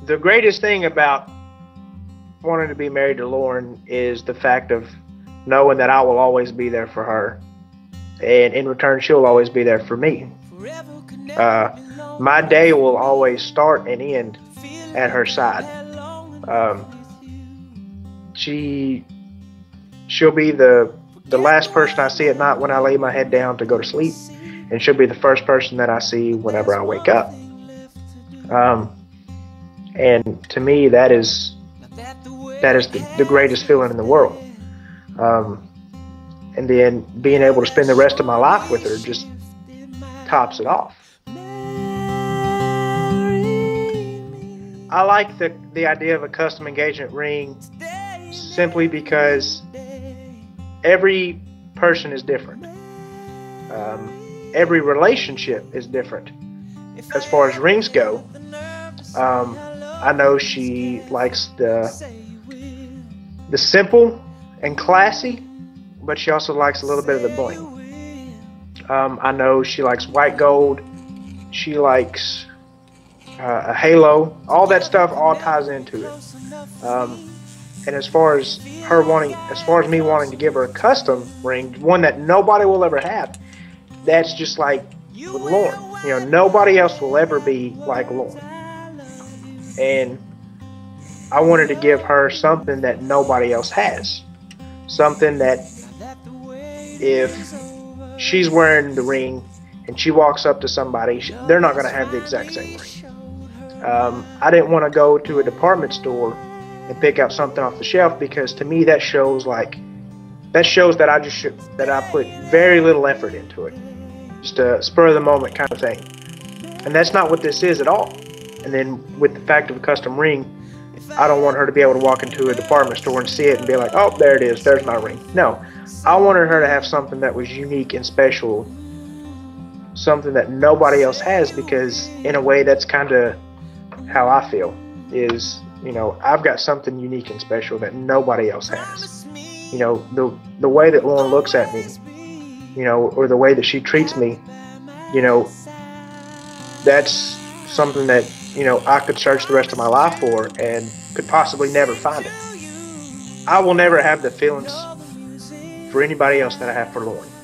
The greatest thing about wanting to be married to Lauren is the fact of knowing that I will always be there for her, and in return, she'll always be there for me. My day will always start and end at her side. Um, she'll be the last person I see at night when I lay my head down to go to sleep, and she'll be the first person that I see whenever I wake up. Um, and to me, that is the greatest feeling in the world. Um, and then being able to spend the rest of my life with her just tops it off. I like the idea of a custom engagement ring simply because every person is different. Every relationship is different. As far as rings go, I know she likes the simple and classy, but she also likes a little bit of the bling. I know she likes white gold. She likes a halo. All that stuff all ties into it. And as far as me wanting to give her a custom ring, one that nobody will ever have, that's just like with Lauren. Nobody else will ever be like Lauren. And I wanted to give her something that nobody else has. Something that if she's wearing the ring and she walks up to somebody, they're not going to have the exact same ring. I didn't want to go to a department store and pick out something off the shelf, because to me that shows that I put very little effort into it, just a spur of the moment kind of thing. And that's not what this is at all. And then with the fact of a custom ring, I don't want her to be able to walk into a department store and see it and be like, oh, there it is, there's my ring. No, I wanted her to have something that was unique and special, something that nobody else has, because in a way that's kind of how I feel is, I've got something unique and special that nobody else has. The way that Lauren looks at me, or the way that she treats me, that's something that, I could search the rest of my life for and could possibly never find it. I will never have the feelings for anybody else that I have for Lauren.